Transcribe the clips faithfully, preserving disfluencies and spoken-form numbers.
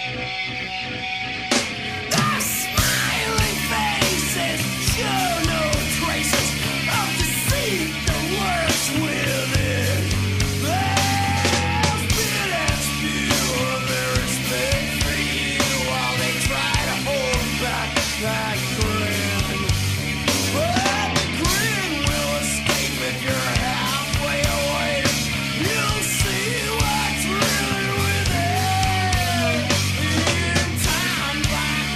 Back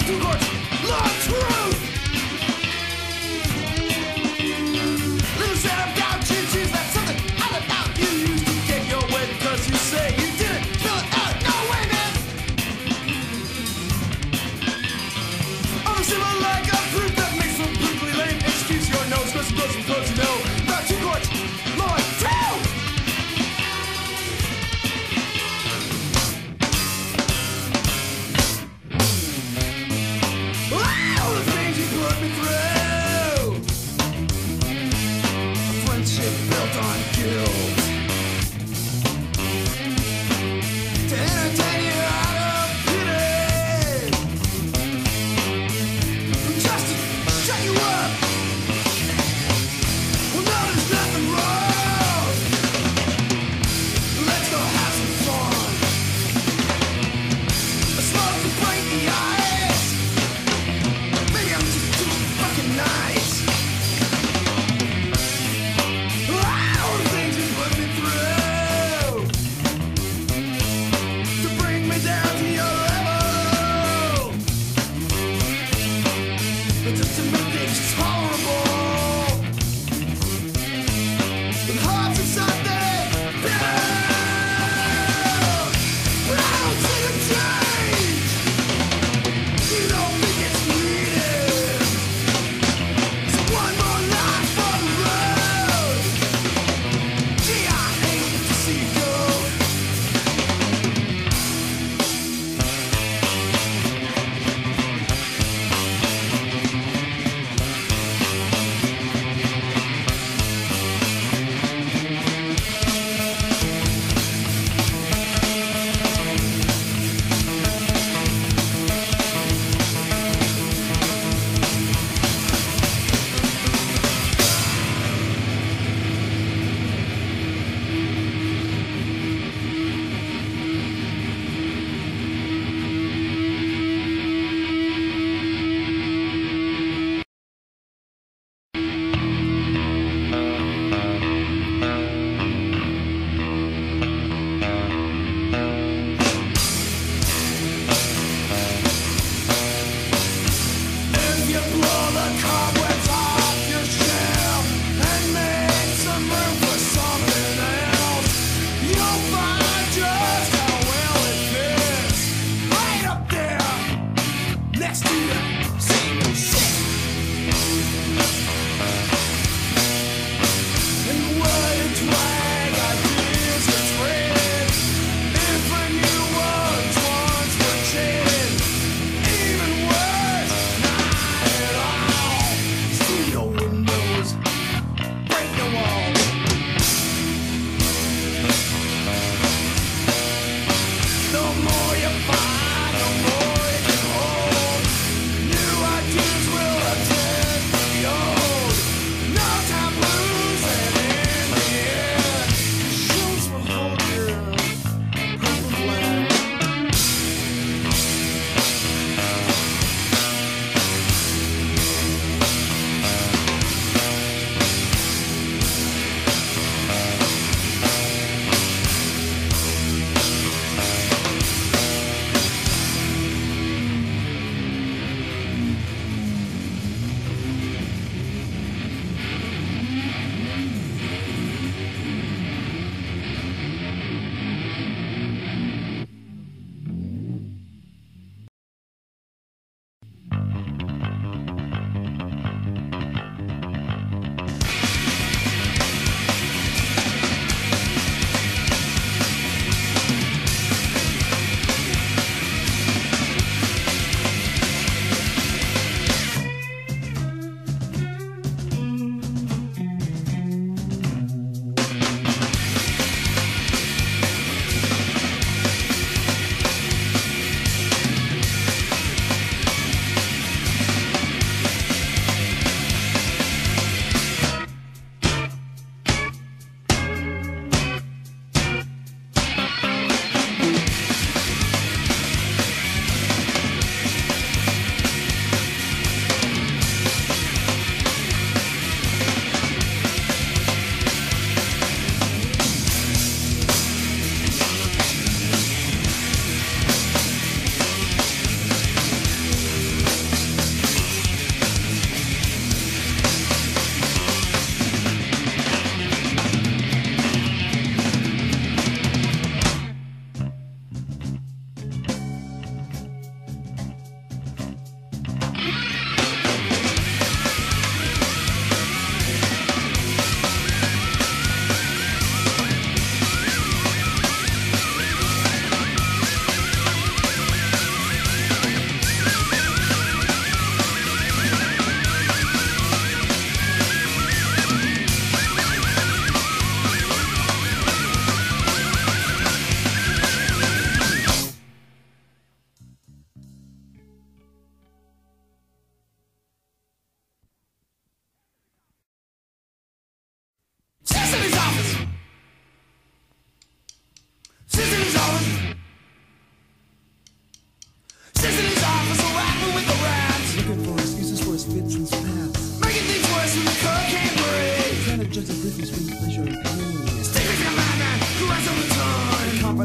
two chords, long truth. Little set up down, choo choose. That's something I left out. You used to get your way because you say you didn't fill it out. No way, man. I'm a symbol like a proof that makes them brutally lame. Excuse your nose, cause close and close, you know. About two chords, long two. Wow!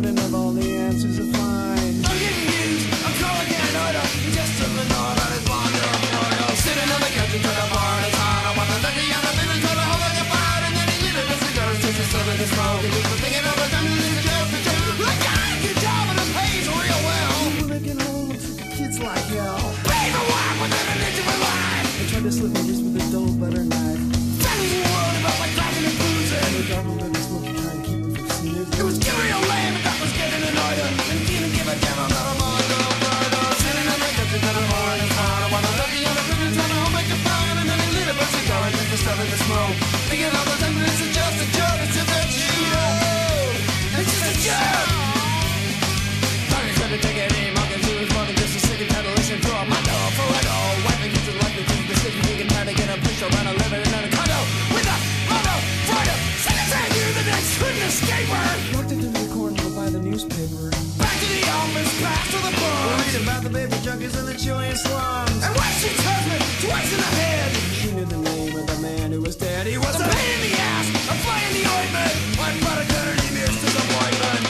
wouldn't have all the answers to find. I'm getting used, I'm calling it an order. He just doesn't know about his Mondo Freudo. Sitting on the couch until the bar is hot. I want the lucky on the middle, trying to hold like a fire. And then he lit up his cigar, just a sort of the smoke. And just thinking of a time to leave a joke for joke. Like, I got a good job and it pays real well. When I get home, I'm for kids like hell. Pay for work within an inch of my life. I tried to slip my wrist with a dull butter knife. Families were worried about my driving and cruising. And the government was smoking, trying to keep me from seeing it. It was giving real lame, and that was getting annoyed. And didn't give a damn about a Mondo Freudo. Sitting on the couch until the morning hot. I want a lucky on the ribbon, trying to home make a fire. And then he lit up a cigar and just started to smoke. Thinking all the time that this is just a joke. It's just a joke. It's just a joke. Thought he couldn't take it anymore, cause he was more than just a sick and tired of listening to a Mondo Freudo. Wife and kids would like to take the city, thinking how to get a place around a living in a condo with a Mondo Freudo. Secretary knew that I couldn't escape her. Walked into the corner to buy the newspaper. Back to the office, past to the bar. Read about the baby junkies in the Chilean slums. And when she tells me twice in the head, she knew the name of the man who was dead. He was a pain in the ass, a fly in the ointment. One product underneath Mere's disappointment.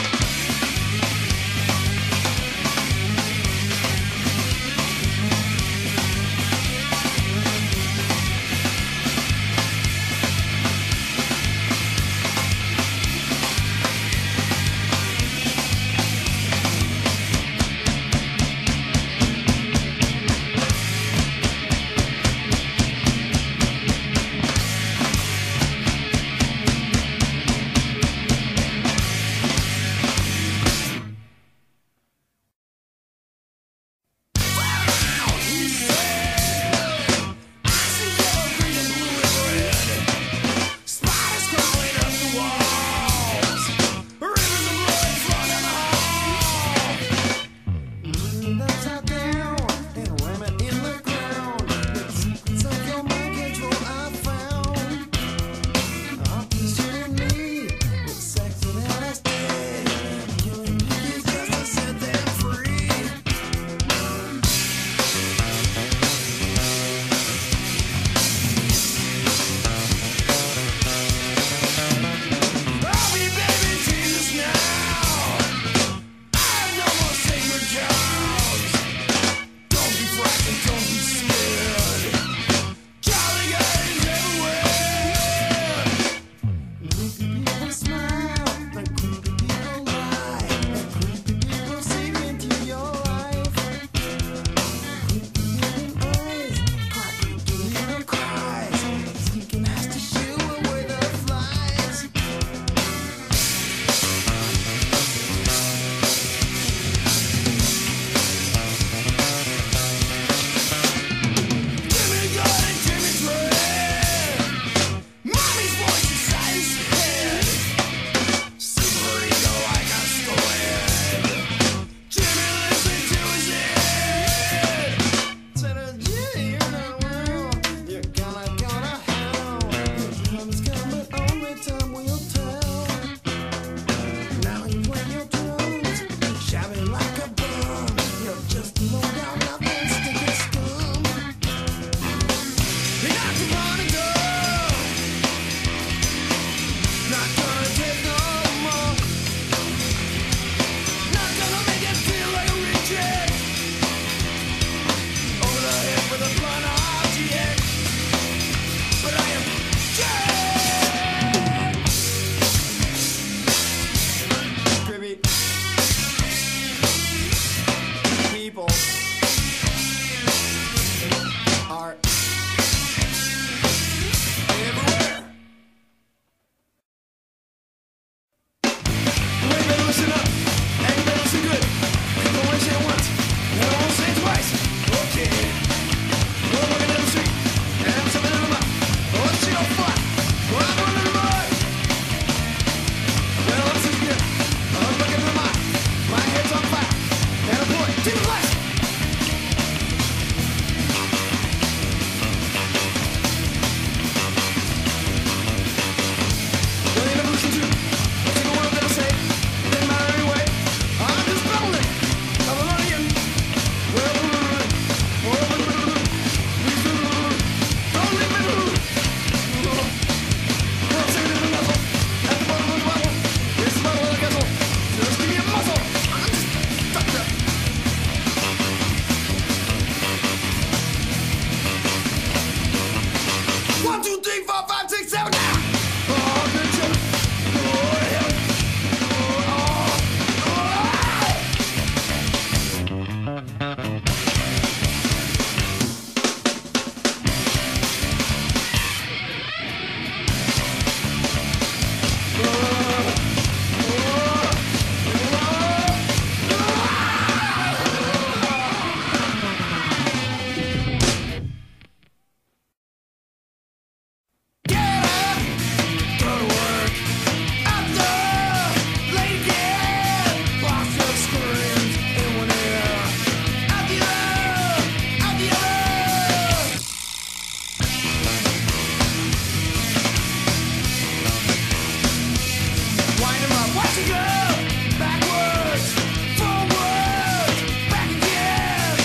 Watch it go backwards, forwards, back again.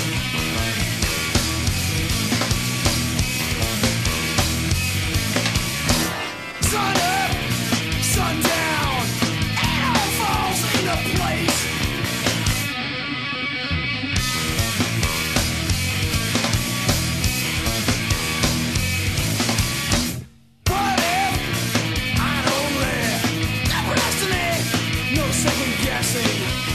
Sun up, sun down, it all falls into place. What if I'd only never destiny, no second guessing.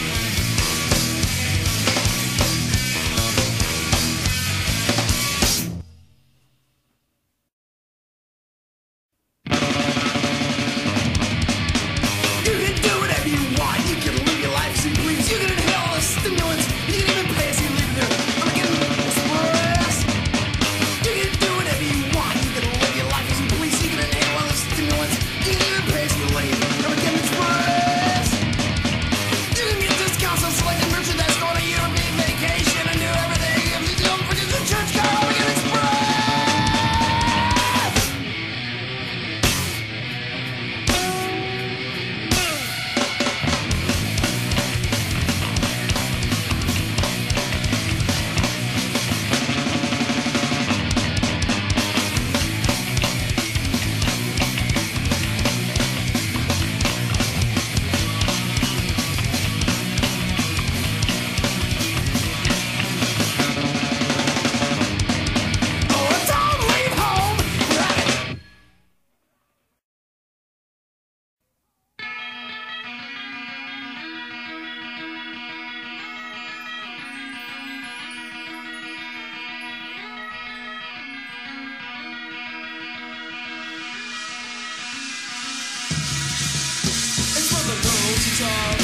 You can do whatever you want. You can live your life as you please. You can inhale all the stimulants. You can even pay as you leave there. I'm getting express. You can do whatever you want. You can live your life as you please. You can inhale all the stimulants. You can even pay as you leave. I'm getting express. You can get discounts on selected merchandise, go on a European vacation and do everything. If you don't forget the church car, I'm getting express. Oh, don't leave home. Right. It's for the girls who talk.